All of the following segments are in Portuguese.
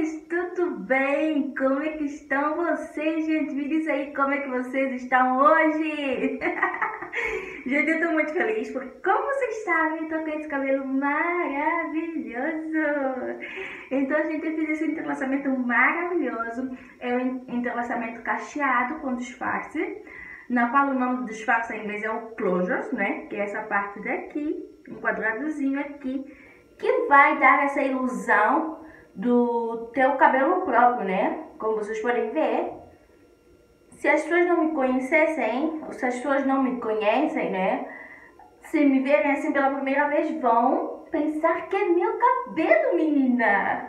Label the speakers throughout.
Speaker 1: meninas, tudo bem? Como é que estão vocês, gente? Me diz aí como é que vocês estão hoje. Gente, eu tô muito feliz porque, como vocês sabem, eu tô com esse cabelo maravilhoso. Então, gente, eu fiz esse entrelaçamento maravilhoso. É um entrelaçamento cacheado com disfarce, na qual o nome do disfarce em inglês é o closures, né? Que é essa parte daqui, um quadradozinho aqui, que vai dar essa ilusão do teu cabelo próprio, né? Como vocês podem ver, se as pessoas não me conhecessem, ou se as pessoas não me conhecem, né? Se me verem assim pela primeira vez, vão pensar que é meu cabelo, menina!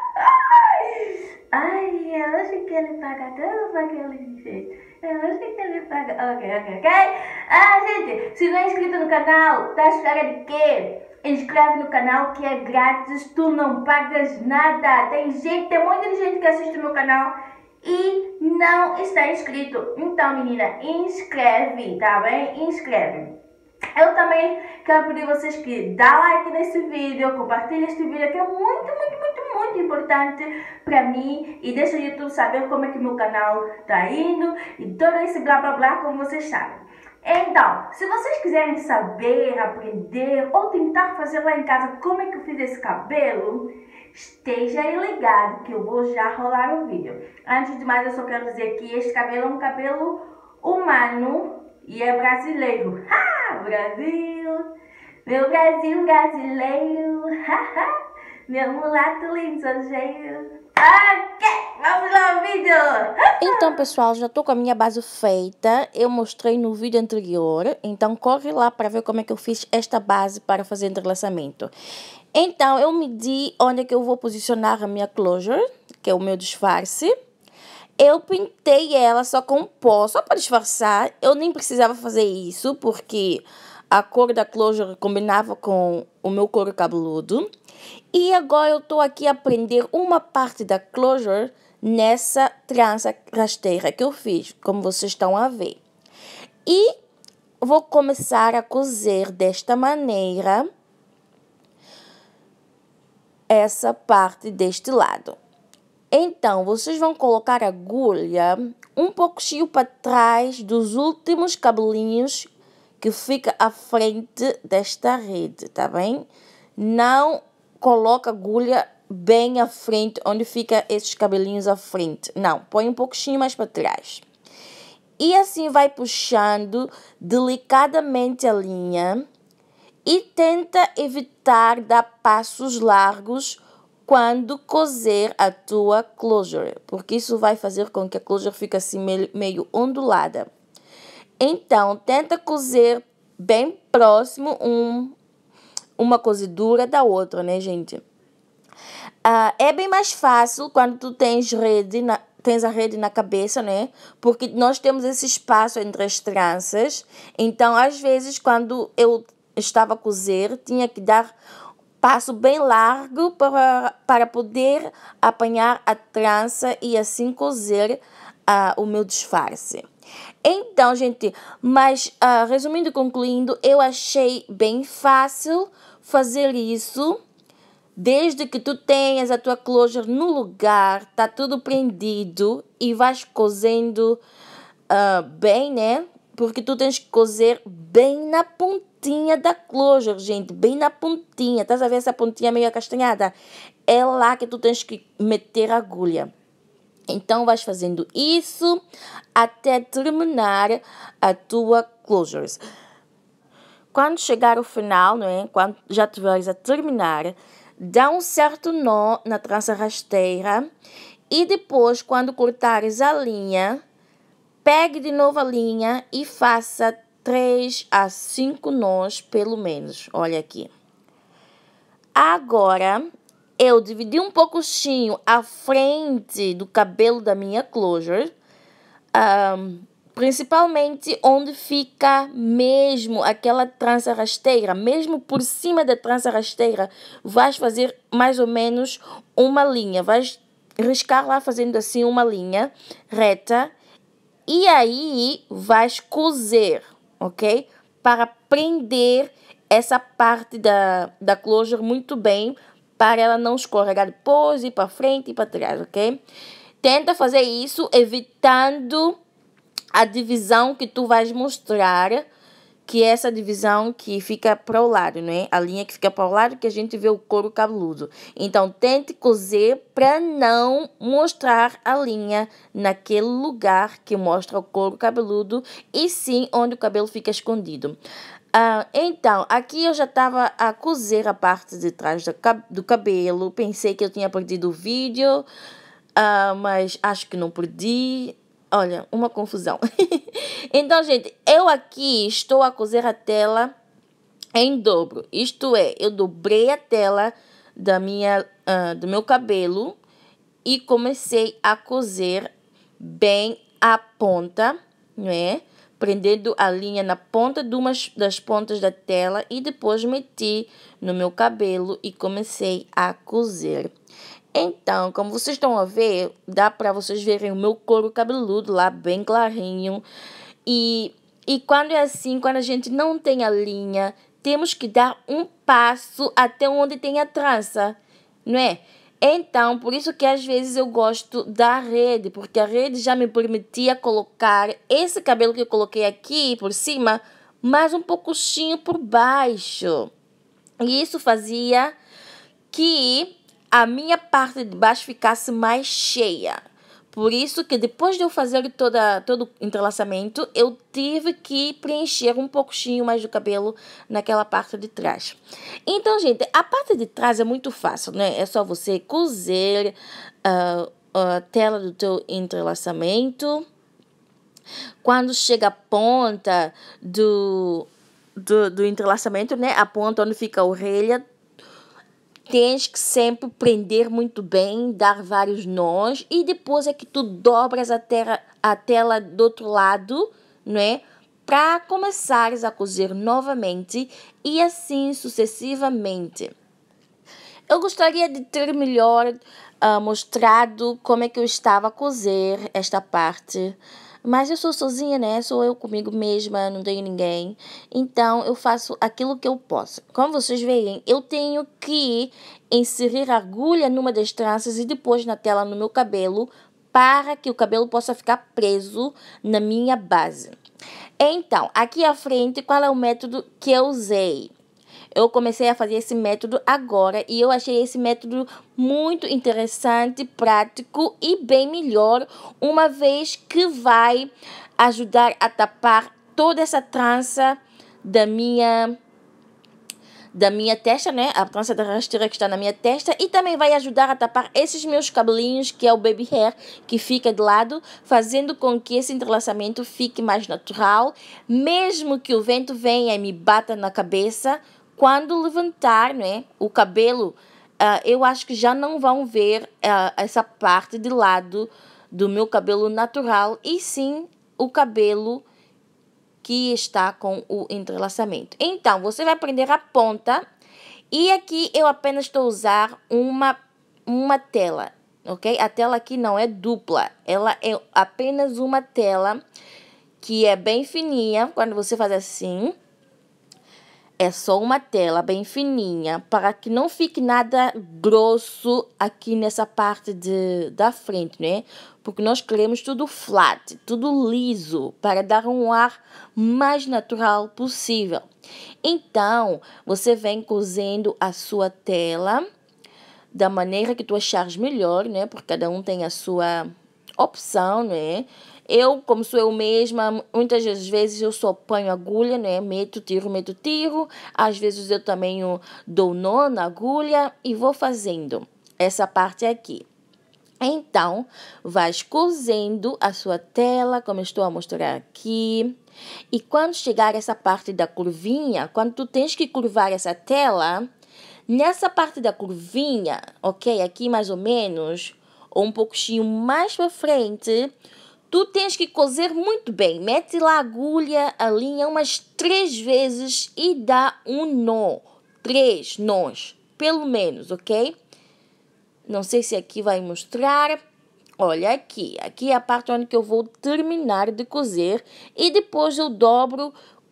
Speaker 1: Ai, é hoje que ele paga tudo para aquele jeito. É hoje que ele paga. Ok. Gente, se não é inscrito no canal, tá à espera de quê? Inscreve no canal que é grátis, tu não pagas nada. Tem muita gente que assiste o meu canal e não está inscrito. Então, menina, inscreve, tá bem? Inscreve. Eu também quero pedir a vocês que dá like nesse vídeo, compartilhe este vídeo que é muito importante para mim e deixa o YouTube saber como é que o meu canal tá indo e todo esse blá blá blá, como vocês sabem. Então, se vocês quiserem saber, aprender ou tentar fazer lá em casa como é que eu fiz esse cabelo, esteja aí ligado que eu vou já rolar o vídeo. Antes de mais, eu só quero dizer que este cabelo é um cabelo humano e é brasileiro. Brasil, meu Brasil brasileiro, meu mulato lisonjeiro. Ok, vamos lá ao vídeo.
Speaker 2: Então, pessoal, já estou com a minha base feita. Eu mostrei no vídeo anterior. Então, corre lá para ver como é que eu fiz esta base para fazer entrelaçamento. Então, eu medi onde é que eu vou posicionar a minha closure, que é o meu disfarce. Eu pintei ela só com pó, só para disfarçar. Eu nem precisava fazer isso, porque a cor da closure combinava com o meu couro cabeludo. E agora eu estou aqui a prender uma parte da closure nessa trança rasteira que eu fiz, como vocês estão a ver. E vou começar a cozer desta maneira essa parte deste lado. Então, vocês vão colocar a agulha um pouquinho para trás dos últimos cabelinhos que fica à frente desta rede, tá bem? Não coloca a agulha bem à frente, onde fica esses cabelinhos à frente. Não, põe um pouquinho mais para trás. E assim vai puxando delicadamente a linha e tenta evitar dar passos largos quando cozer a tua closure, porque isso vai fazer com que a closure fique assim meio ondulada. Então, tenta cozer bem próximo uma cozedura da outra, né, gente? É bem mais fácil quando tu tens a rede na cabeça, né? Porque nós temos esse espaço entre as tranças. Então, às vezes, quando eu estava a cozer, tinha que dar passo bem largo para poder apanhar a trança e assim cozer o meu disfarce. Então, gente, mas resumindo e concluindo, eu achei bem fácil fazer isso. Desde que tu tenhas a tua closure no lugar, tá tudo prendido e vais cozendo bem, né? Porque tu tens que cozer bem na pontinha da closure, gente. Bem na pontinha. Estás a ver essa pontinha meio acastanhada? É lá que tu tens que meter a agulha. Então, vais fazendo isso até terminar a tua closure. Quando chegar ao final, não é? Quando já estiveres a terminar, dá um certo nó na trança rasteira e depois, quando cortares a linha, pegue de novo a linha e faça 3 a 5 nós, pelo menos. Olha aqui. Agora, eu dividi um pouquinho a frente do cabelo da minha closure, principalmente onde fica mesmo aquela trança rasteira. Mesmo por cima da trança rasteira, vais fazer mais ou menos uma linha. Vais riscar lá fazendo assim uma linha reta. E aí, vais cozer, ok? Para prender essa parte da closure muito bem, para ela não escorregar depois, ir para frente e para trás, ok? Tenta fazer isso evitando a divisão que tu vais mostrar, que é essa divisão que fica para o lado, né? A linha que fica para o lado que a gente vê o couro cabeludo. Então, tente cozer para não mostrar a linha naquele lugar que mostra o couro cabeludo e sim onde o cabelo fica escondido. Então, aqui eu já estava a cozer a parte de trás do cabelo. Pensei que eu tinha perdido o vídeo, mas acho que não perdi. Olha, uma confusão. Então, gente, eu aqui estou a cozer a tela em dobro. Isto é, eu dobrei a tela do meu cabelo e comecei a cozer bem a ponta, né? Prendendo a linha na ponta de uma das pontas da tela e depois meti no meu cabelo e comecei a cozer. Então, como vocês estão a ver, dá para vocês verem o meu couro cabeludo lá bem clarinho. E quando é assim, quando a gente não tem a linha, temos que dar um passo até onde tem a trança, não é? Então, por isso que às vezes eu gosto da rede, porque a rede já me permitia colocar esse cabelo que eu coloquei aqui por cima, mas um pouquinho por baixo. E isso fazia que a minha parte de baixo ficasse mais cheia. Por isso que depois de eu fazer todo o entrelaçamento, eu tive que preencher um pouquinho mais do cabelo naquela parte de trás. Então, gente, a parte de trás é muito fácil, né? É só você cozer a tela do teu entrelaçamento. Quando chega a ponta do entrelaçamento, né? A ponta onde fica a orelha, tens que sempre prender muito bem, dar vários nós e depois é que tu dobras a tela do outro lado, né? Para começares a cozer novamente e assim sucessivamente. Eu gostaria de ter melhor mostrado como é que eu estava a cozer esta parte. Mas eu sou sozinha, né? Sou eu comigo mesma, não tenho ninguém. Então, eu faço aquilo que eu posso. Como vocês veem, eu tenho que inserir a agulha numa das tranças e depois na tela no meu cabelo para que o cabelo possa ficar preso na minha base. Então, aqui à frente, qual é o método que eu usei? Eu comecei a fazer esse método agora e eu achei esse método muito interessante, prático e bem melhor, uma vez que vai ajudar a tapar toda essa trança da minha testa, né? A trança da rasteira que está na minha testa e também vai ajudar a tapar esses meus cabelinhos, que é o baby hair, que fica de lado, fazendo com que esse entrelaçamento fique mais natural, mesmo que o vento venha e me bata na cabeça. Quando levantar, né, o cabelo, eu acho que já não vão ver essa parte de lado do meu cabelo natural e sim o cabelo que está com o entrelaçamento. Então, você vai prender a ponta e aqui eu apenas estou a usar uma tela, ok? A tela aqui não é dupla, ela é apenas uma tela que é bem fininha. Quando você faz assim, é só uma tela bem fininha para que não fique nada grosso aqui nessa parte da frente, né? Porque nós queremos tudo flat, tudo liso, para dar um ar mais natural possível. Então, você vem cozendo a sua tela da maneira que tu achares melhor, né? Porque cada um tem a sua opção, né? Eu, como sou eu mesma, muitas vezes eu só ponho agulha, né? Meto, tiro. Às vezes eu também dou nó na agulha e vou fazendo essa parte aqui. Então, vais cozendo a sua tela, como eu estou a mostrar aqui. E quando chegar essa parte da curvinha, quando tu tens que curvar essa tela, nessa parte da curvinha, ok? Aqui mais ou menos, ou um pouquinho mais para frente, tu tens que cozer muito bem. Mete lá a agulha, a linha umas 3 vezes e dá um nó. 3 nós, pelo menos, ok? Não sei se aqui vai mostrar. Olha aqui. Aqui é a parte onde que eu vou terminar de cozer. E depois eu dobro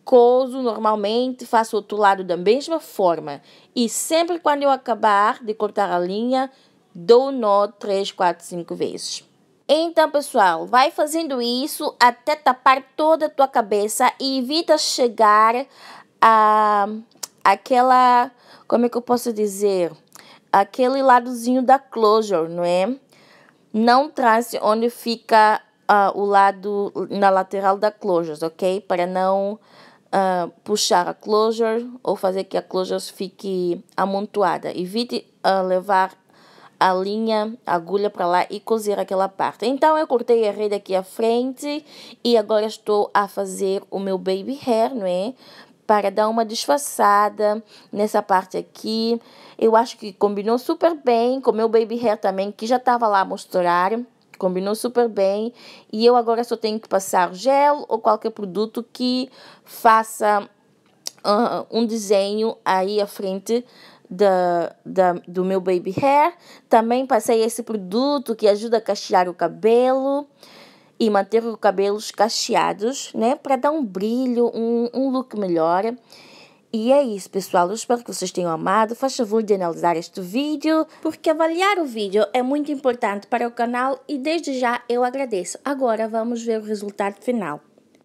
Speaker 2: coso normalmente, faço o outro lado da mesma forma. E sempre quando eu acabar de cortar a linha, dou nó 3, 4, 5 vezes. Então, pessoal, vai fazendo isso até tapar toda a tua cabeça e evita chegar a aquela, como é que eu posso dizer? Aquele ladozinho da closure, não é? Não trace onde fica o lado na lateral da closure, ok? Para não puxar a closure ou fazer que a closure fique amontoada. Evite levar a linha, a agulha para lá e cozer aquela parte. Então, eu cortei a rede aqui à frente e agora estou a fazer o meu baby hair, não é? Para dar uma disfarçada nessa parte aqui. Eu acho que combinou super bem com o meu baby hair também, que já estava lá a mostrar. Combinou super bem. E eu agora só tenho que passar gel ou qualquer produto que faça um desenho aí à frente do meu baby hair. Também passei esse produto que ajuda a cachear o cabelo e manter os cabelos cacheados, né? Para dar um brilho, um look melhor. E é isso, pessoal. Eu espero que vocês tenham amado. Faz favor de analisar este vídeo, porque avaliar o vídeo é muito importante para o canal e desde já eu agradeço. Agora vamos ver o resultado final.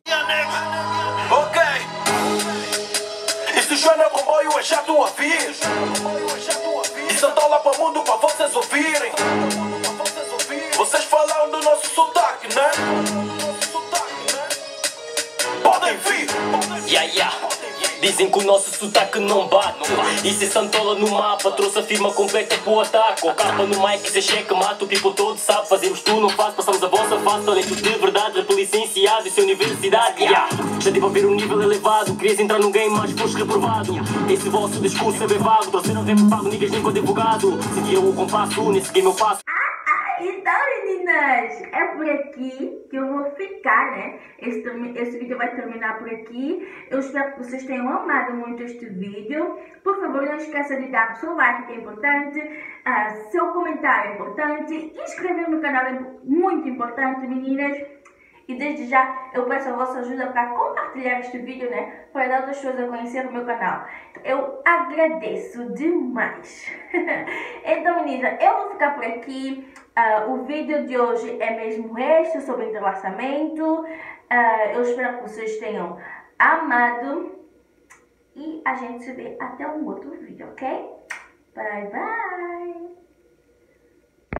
Speaker 3: Ok. Isso já não é comboio, é já tua vez. Isso não tá lá para o mundo para vocês ouvirem. Vocês falam do nosso sotaque, né? Podem vir. Dizem que o nosso sotaque não bate. Isso é Santola no mapa, trouxe a firma completa pro ataque. O capa no mic, se cheque, mata, o people todo sabe. Fazemos tu, não faz, passamos a vossa face. Talento de verdade, rap licenciado, isso é universidade. Já tive a ver um nível elevado, querias entrar num game, mas foste reprovado. Esse vosso discurso é bem vago, trouxeram rap pago, niggas nem com advogado. Sentia o compasso, nesse game eu passo.
Speaker 1: Então, meninas, é por aqui que eu vou ficar, né? Esse vídeo vai terminar por aqui. Eu espero que vocês tenham amado muito este vídeo. Por favor, não esqueça de dar o seu like, que é importante. Seu comentário é importante. Inscrever no canal é muito importante, meninas. E desde já eu peço a vossa ajuda para compartilhar este vídeo, né? Para dar outras pessoas a conhecer o meu canal. Eu agradeço demais. Então, meninas, eu vou ficar por aqui. O vídeo de hoje é mesmo este, sobre entrelaçamento. Eu espero que vocês tenham amado. E a gente se vê até um outro vídeo, ok? Bye, bye!